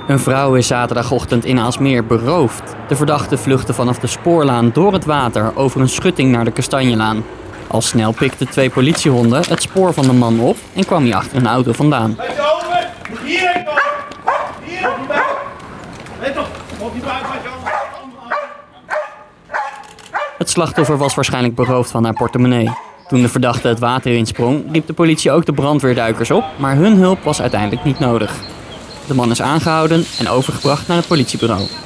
Een vrouw is zaterdagochtend in Aalsmeer beroofd. De verdachte vluchtte vanaf de spoorlaan door het water over een schutting naar de Kastanjelaan. Al snel pikten 2 politiehonden het spoor van de man op en kwam hij achter een auto vandaan. Het slachtoffer was waarschijnlijk beroofd van haar portemonnee. Toen de verdachte het water insprong, riep de politie ook de brandweerduikers op, maar hun hulp was uiteindelijk niet nodig. De man is aangehouden en overgebracht naar het politiebureau.